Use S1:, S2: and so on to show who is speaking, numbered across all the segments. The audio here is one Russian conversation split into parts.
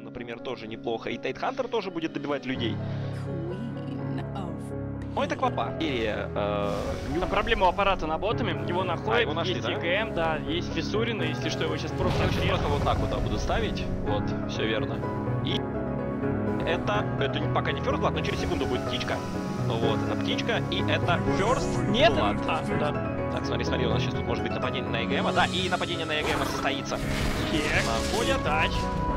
S1: например, тоже неплохо. И Тайтхантер тоже будет добивать людей. Ну, это Квапа.
S2: Там проблема у аппарата на ботами, его находят,
S1: его нашли,
S2: есть
S1: да?
S2: ЕГМ, да, есть Фиссурина, если что, его сейчас просто
S1: Я сейчас
S2: отрежут.
S1: просто вот так вот буду ставить. Вот, все верно. И это пока не First Blood, но через секунду будет птичка. Вот, это птичка, и это First
S2: Нет,
S1: Blood.
S2: да.
S1: Так, смотри, у нас сейчас тут может быть нападение на ЕГМа. Да, и нападение на ЕГМа состоится.
S2: Находят тач.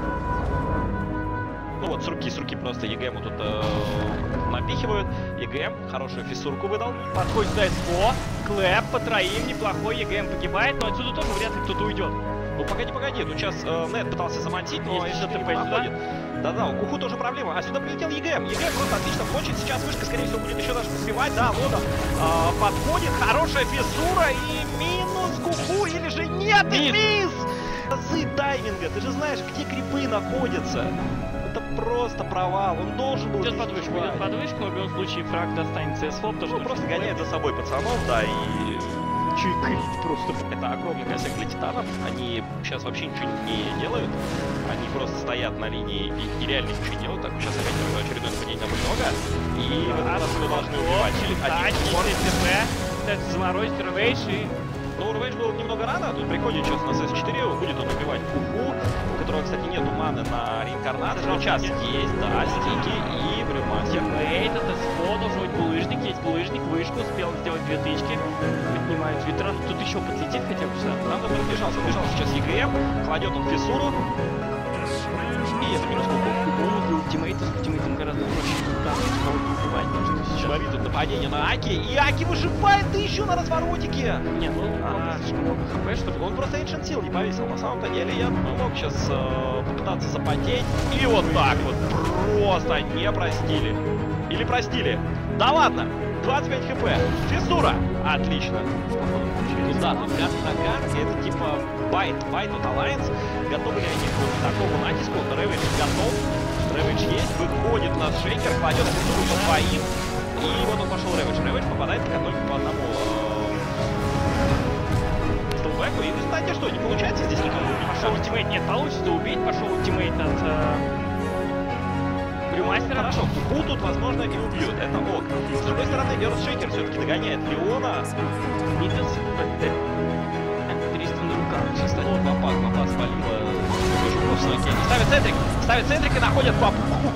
S1: Ну вот, с руки просто ЕГМу тут напихивают. ЕГМ хорошую фиссурку выдал.
S2: Подходит сюда СПО, Клэп по троим, неплохой, ЕГМ погибает, но отсюда тоже вряд ли кто-то уйдет.
S1: Ну погоди, тут сейчас Нет пытался замантить, но
S2: Если
S1: если
S2: ТП
S1: не
S2: сюда.
S1: находит. Да-да, у Куху тоже проблема. А сюда прилетел ЕГМ. ЕГМ просто отлично кончит. Сейчас вышка, скорее всего, будет еще даже поспевать. Да, Лода подходит. Хорошая фиссура и минус Куху или же нет, и мисс! Азы тайминга. Ты же знаешь, где крипы находятся. Это просто провал. Он должен был...
S2: Идет подвышку, но в любом случае фраг достанется СФО, потому что
S1: Он просто гоняет за собой пацанов, да, и...
S2: чикрить просто.
S1: Это огромный косяк для титанов. Они сейчас вообще ничего не делают. Они просто стоят на линии и реально ничего не делают. Так, сейчас опять очередное нападение на Бульдога. И в этот раз мы должны убивать.
S2: Тач, ТП, заморозить Рвейш и...
S1: Ну, Рвейш был немного рано. Тут приходит сейчас на СС4, будет он убивать Куху, у которого, кстати, нету маны на реинкарнацию. Но сейчас есть, да, стики и Брюмастер.
S2: Темплейт, это СФО, должен быть булыжник, есть булыжник, вышку, успел сделать 2 тычки. Поднимают ветеран, тут еще подлетит хотя бы сюда.
S1: Там он разбежался сейчас ЕГМ, кладет он фиссуру. И это минус Куху.
S2: Для ультимейта, с ультимейтом гораздо проще там кого-то убивать, потому что сейчас...
S1: Ловит тут нападение на Аки, и Аки выживает, да еще на разворотике!
S2: Не, ну, слишком много хп, чтобы...
S1: Он просто Ancient Seal не повесил. На самом-то деле я мог сейчас попытаться запотеть. И вот так вот просто не простили. Или простили. Да ладно! 25 хп. Фиссура. Отлично. Ну да, тут гад на гад. Это типа байт от Alliance. Готовы ли они к такому натиску? Рэвидж готов. Рэвидж есть. Выходит на шейкер. Кладет фиссуру по своим. И вот он пошел Рэвидж. Рэвидж попадает только по одному столбеку. И в результате что? Не получается здесь никого убить?
S2: Пошел ультимейт, нет, получится убить. Пошел ультимейт от... Брюмастера.
S1: Хорошо, Куху тут, возможно, и убьют. Это ок. С другой стороны, Earthshaker все-таки догоняет Леона.
S2: Мидас, 300 на руках.
S1: Кстати, Папа спалила. Ставит центрик и находят Папу.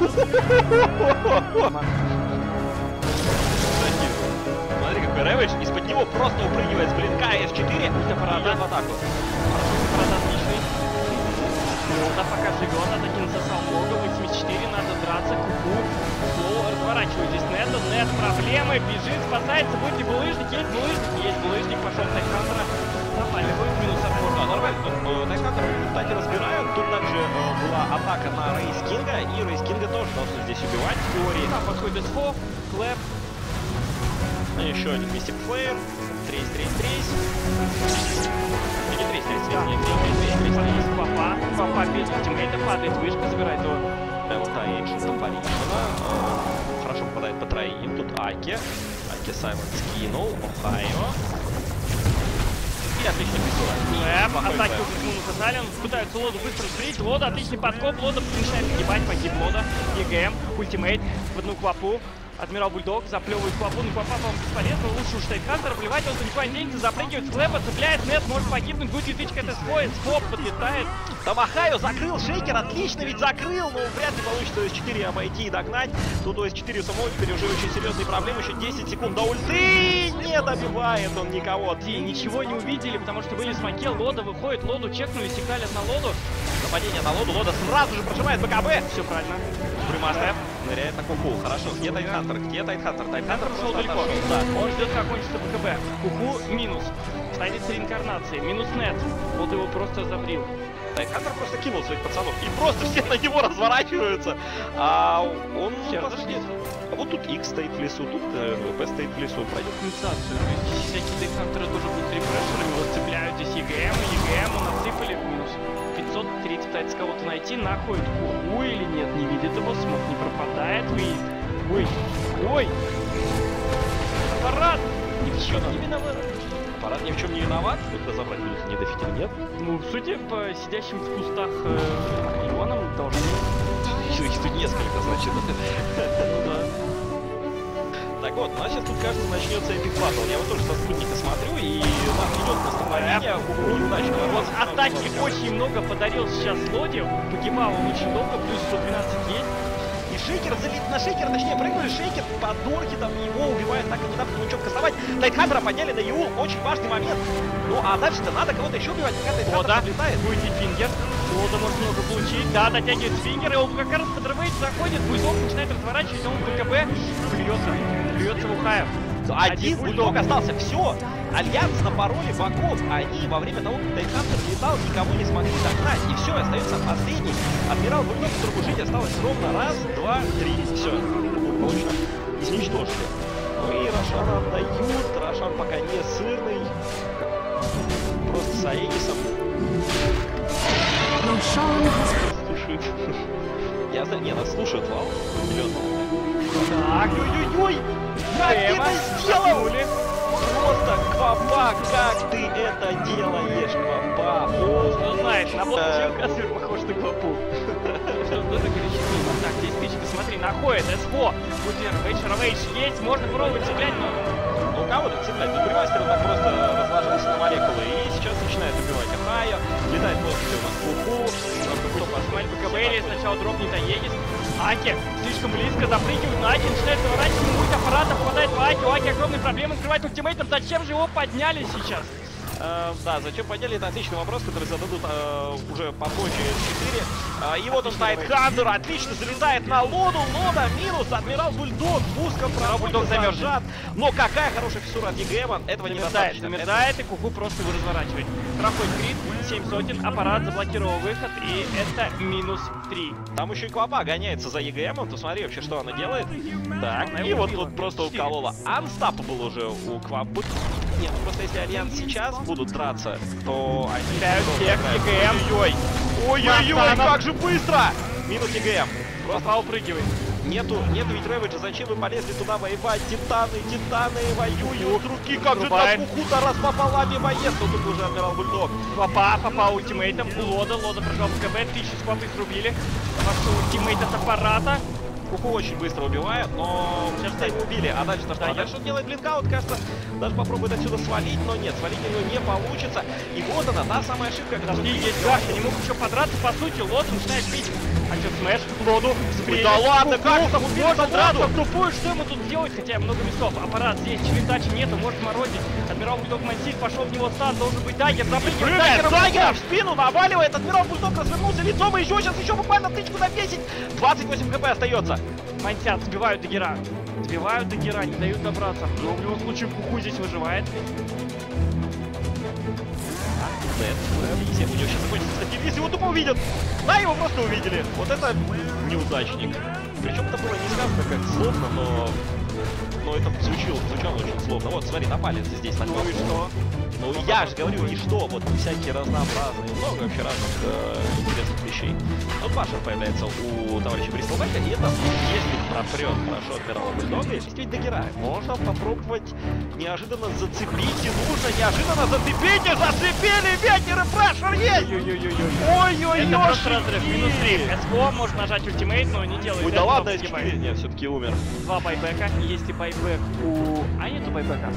S1: Смотри, какой Рэвидж. Из-под него просто упрыгивает с блинка S4 и идет в атаку.
S2: Парад отличный. Лода пока живет, атакинца сам много, 84, надо драться, Куху. Слоу разворачивает здесь Нета, Нет проблемы, бежит, спасается, будет ли булыжник, есть булыжник, пошел Тайтхантера, запаливают, минус от
S1: Да, нормально, тут Тайтхантер в результате разбирают, тут также была атака на Рейс Кинга, и Рейс Кинга тоже должны здесь убивать в теории.
S2: Там подходит СФО, Клэп.
S1: Еще один Мистик Флеер, трейс.
S2: Папа без ультимейта, падает вышка, забирает его.
S1: Элта Эйншн Паричева. Хорошо попадает по троим. Тут Аки Саймон скинул. Охайо. И отличный фиссура.
S2: Атаки у Муну сказали, он пытается Лоду быстро сбрить. Лода, отличный подкоп, Лода начинает погибать, погиб Лода. ЕГМ, ультимейт в одну Квапу. Адмирал Бульдог заплевывает Квапу, но Квапа, по-моему, бесполезно. Лучше уж Тайтхантера, плевать, он никуда не денется, запрыгивает с Клэпа, цепляет, Нет, может погибнуть, будет ютычка, это Скоп подлетает.
S1: Там Охайо закрыл, Шейкер отлично ведь закрыл, но вряд ли получится S4 обойти и догнать. Тут у S4 самого теперь уже очень серьезные проблемы, еще 10 секунд до ульты, не добивает он никого.
S2: И ничего не увидели, потому что были смоки, Лода выходит, Лоду чекнули, сигналят на Лоду.
S1: Нападение на Лоду, Лода сразу же прожимает БКБ.
S2: Все правильно.
S1: Брюмастер ныряет на Куху. Хорошо, где Тайтхантер? Тайтхантер
S2: пошел далеко.
S1: Да.
S2: Он ждет, как кончится БКБ. Куху минус. Станет реинкарнацией. Минус Нет. Вот его просто забрил.
S1: Тайтхантер просто кинул своих пацанов. И просто все на него разворачиваются. А он
S2: подожди.
S1: А вот тут X стоит в лесу, тут ВП стоит в лесу. Пройдет
S2: инициацию. Всякие Тайтхантеры тоже будут рефрешерами. Вот цепляют здесь ЕГМ насыпали в минус. 503 пытается кого-то найти, находит Куху или нет, не видит его, смог не пропадает, видит. Ой! Аппарат!
S1: не виноват. Аппарат ни в чем не виноват. Тут разобрать будут не дофиг или нет.
S2: Ну, судя по сидящим в кустах миллионам, должны...
S1: Их тут несколько, значит.
S2: Ну да.
S1: Так вот, у нас сейчас тут, кажется, начнется эпик батл. Я вот тоже со спутника смотрю, и нам идет наступление неудачного.
S2: Вот атаки очень много подарил сейчас Лоди. Погибал он очень долго, плюс 112 есть.
S1: И Шейкер залит на Шейкера, точнее, прыгнули, Шейкер подорки там его убивает, так и не дав ему ничего кастовать. Тайтхантера подняли на Ю, очень важный момент. Ну а дальше-то надо кого-то еще убивать, пока Тайтхантер подлетает.
S2: Будет фингер. Лода может много получить. Да, дотягивает фингер, и он как раз подрывает, заходит, бульдог начинает разворачивать, он в БКБ плюется в Ухаев.
S1: Один бульдог остался, все. Альянс напороли боков, они во время того, как Тайтхантер летал, никого не смогли догнать. И все, остается последний. Адмирал Бульдог, которому жить осталось ровно раз, два, три. Все. Точно. Изничтожили. Ну и Рошана отдают. Рошан пока не сырный. Просто с Аегисом. Слушает. Я знаю, не, нас слушают, вау. Так, ой-ой-ой! Как ты это сделал? Просто Квапа, как ты это делаешь, Квапа?
S2: Кто знает, на чем Каспер похож на Квапу. Что тоже горячий фильм. Так, здесь пичка, смотри, находит СФО. Равейдж есть, можно пробовать цеплять, но...
S1: Ну, у кого-то цеплять? Ну, Бривастер так просто разложился на молекулы и сейчас начинает убивать Ахайо. Летает после у нас Куку.
S2: Кто посмотрит БКБ или сначала дропнет Аегис. Аки слишком близко, запрыгивает на Аки, начинает заворачивать, мульт аппарата попадает в Аки. У Аки огромные проблемы, скрывает ультимейтом. Зачем же его подняли сейчас?
S1: Да, зачем подняли, это отличный вопрос, который зададут уже попозже 4. И вот он Тайтхантер, отлично залетает на Лоду. Лода минус, Адмирал Бульдог в узком проходе зажат. Но какая хорошая фиссура от ЕГЭма, этого недостаточно.
S2: Замерзает, и Куку просто его разворачивает. Проходит крит, 7 сотен, аппарат заблокировал выход, и это минус 3.
S1: Там еще и Квапа гоняется за ЕГЭмом, то смотри вообще, что она делает. Так, и вот тут просто уколола. Unstoppable уже у Квапы. Нет, ну просто если Альянс сейчас будут драться, то они...
S2: Всех, ЕГЭм.
S1: Ой-ой-ой, как же быстро! Минус ЕГЭм.
S2: Просто упрыгивает.
S1: Нету ведь Рэвиджа, зачем вы полезли туда воевать? Титаны воюют, руки, как же так Куку-то раз пополам и воец, но тут уже Адмирал Бульдог.
S2: Попал ультимейтом, Лода прошел КБ, 1000 с Квапы срубили. Пошел ультимейт от аппарата.
S1: Куку очень быстро убивает, но сейчас его убили. А дальше-то что? Дальше он делает блинкаут, кажется, даже попробует отсюда свалить, но нет, свалить у него не получится. И вот она, та самая ошибка, когда...
S2: Есть гаш, они могут еще подраться, по сути, Лод начинает бить. А что, смэш, Лоду,
S1: да ладно, как там
S2: можно драться в тупую, что ему тут делать, хотя много весов. Аппарат здесь, чередачи нету, может морозить. Адмирал Бульдог мансит, пошел в него стан, должен быть дагер, запрыгивает
S1: дагера в спину, наваливает, Адмирал Бульдог развернулся лицом, и еще буквально тычку на 10. 28 хп остается.
S2: Мансят, сбивают дагера, не дают добраться. Но в любом случае Куку здесь выживает.
S1: Если у него сейчас закончится статив, если его тупо увидят. Да, его просто увидели. Вот это неудачник. Причем это было не сказано как словно, но это звучало очень словно. Вот, смотри, напали здесь на
S2: Ну и что?
S1: Ну я же говорю, и что? Вот всякие разнообразные, много вообще разных интересных вещей. Тут Башер появляется у товарища Бристлбека, и это, если пропрет хорошо Адмирала Бульдога, если ведь догирает, можно попробовать неожиданно зацепить, и нужно неожиданно зацепить, и зацепили, ветер и Башер есть! Ой-ой-ой!
S2: Это просто разрыв, минус 3. СКО может нажать ультимейт, но не делает.
S1: Ой, да ладно, нет, все-таки умер.
S2: 2 байбека, есть ли байбек у... А нету байбека.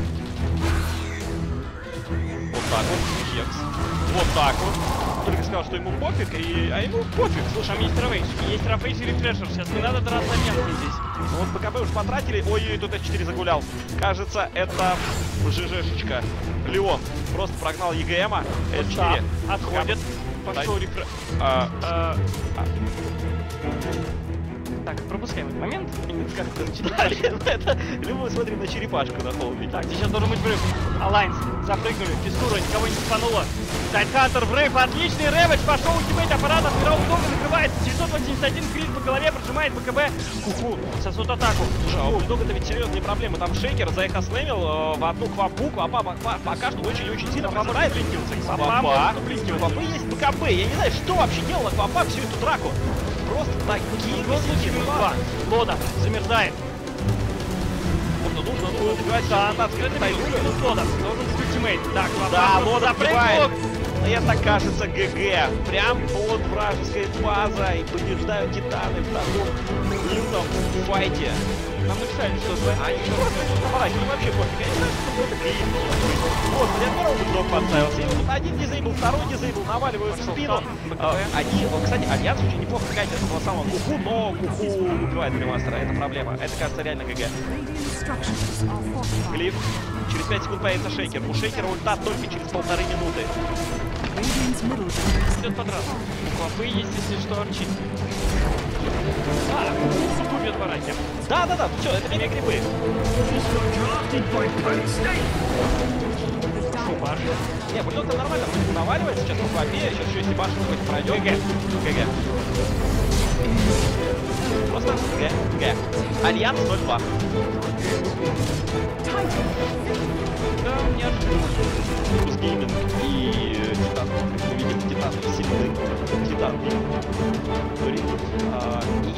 S1: Вот так вот, Хекс. Вот так вот. Только сказал, что ему пофиг, а ему пофиг.
S2: Слушай, там есть Равейдж. Есть Равейдж и Рефрешер. Сейчас не надо драться менты здесь.
S1: Ну вот БКБ уж потратили. Ой-ой, тут С4 загулял. Кажется, это ЖЖшечка. Леон просто прогнал ЕГЭма. С4.
S2: Отходит. Пошел Рефрешер. Так, пропускаем этот момент. Как это начинается?
S1: Это любой смотрим на черепашку на холме.
S2: Так, здесь сейчас должен быть взрыв. Алайнс, запрыгнули, физкура, никого не спануло. Тайтхантер, взрыв, отличный Рэвидж, пошел ультимейт аппарата, Адмирал Бульдог закрывается, 981 крит по голове, прожимает БКБ. Куку, сосут атаку.
S1: Слушай, а у Бульдога это ведь серьезные проблемы. Там Шейкер заэхослемил в одну Квапу. Квапа пока что очень сильно просыпает. Квапы есть БКБ. Я не знаю, что вообще делала Квапа всю эту драку. Просто такие
S2: косяки. Лода замерзает.
S1: Нужно добивать 16
S2: Лода. Должен быть ультимейт. Так,
S1: Да, Лода
S2: запрыгнул.
S1: погибает. Это, кажется, ГГ. Прям под вражеской базой побеждают титаны в таком лютом файте.
S2: Нам написали, что
S1: Они просто не вообще пофиг. Я не знаю, что это гейм. Господи, Адмирал Бульдог подставился. И вот один дизейбл, второй дизейбл наваливают в спину. Они, кстати, Альянс очень неплохо катит этого самого Куху, но Куху убивает Гримастера. Это проблема. Это, кажется, реально ГГ. Глиф. Через 5 секунд появится Шейкер. У Шейкера ульта только через 1,5 минуты.
S2: идет под раз. У Клопы есть, если что, арчит. Супу бьет бараки.
S1: Да, все, это мини-грибы.
S2: Шубаш.
S1: Не, Бульдог-то нормально наваливает сейчас по Клопе. Сейчас еще если башню хоть пройдет. ГГ. Просто ГГ. Альянс 0-2.
S2: Да, неожиданно.
S1: Гейминг и Титан. Мы видим Титан сильный. Титан. И